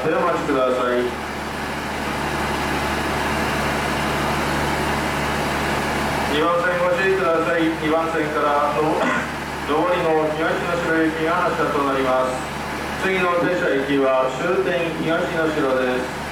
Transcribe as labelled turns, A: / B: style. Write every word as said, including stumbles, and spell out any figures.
A: でお待ちください。にばん線ご注意ください。にばん線から上りの東の城行きが発車となります。次の停車駅は終点東の城です。